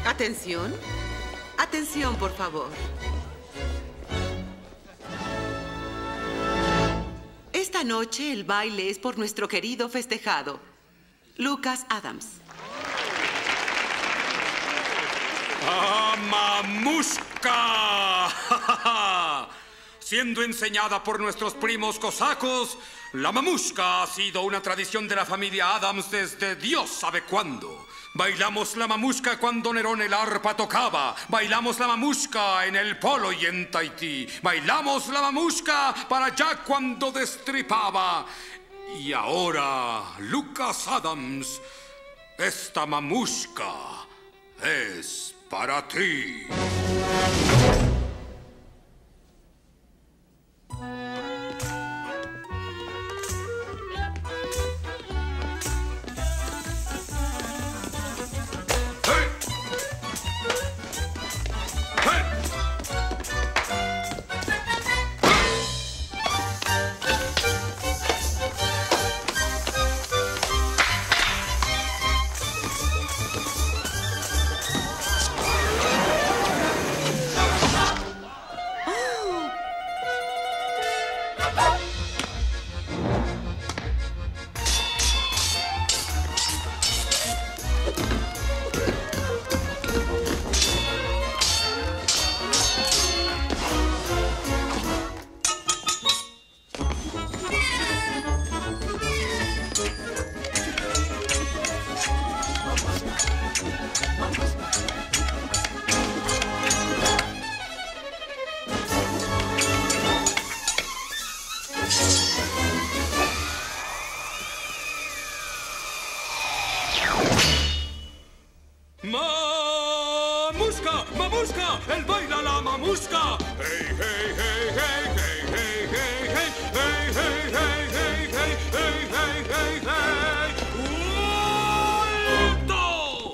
Atención. Atención, por favor. Esta noche el baile es por nuestro querido festejado, Lucas Adams. ¡Ah, mamushka! Siendo enseñada por nuestros primos cosacos, la mamushka ha sido una tradición de la familia Adams desde Dios sabe cuándo. Bailamos la mamushka cuando Nerón el arpa tocaba. Bailamos la mamushka en el polo y en Tahití. Bailamos la mamushka para Jack cuando destripaba. Y ahora, Lucas Adams, esta mamushka es para ti. ¡Mamushka! ¡Mamushka! ¡Él baila la mamushka! ¡Hey, hey, hey, hey, hey, hey, hey, hey! ¡Hey, hey, hey, hey, hey, hey, hey, hey, hey! ¡Alto!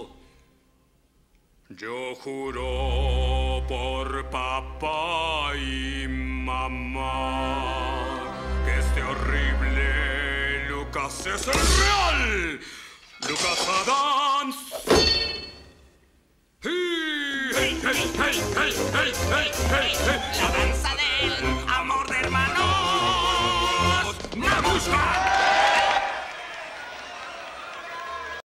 Yo juro por papá y mamá que este horrible Lucas es el real Lucas Adams. Hey, hey, hey, hey, hey, hey, hey, hey. La danza del amor de hermanos. ¡Mamushka!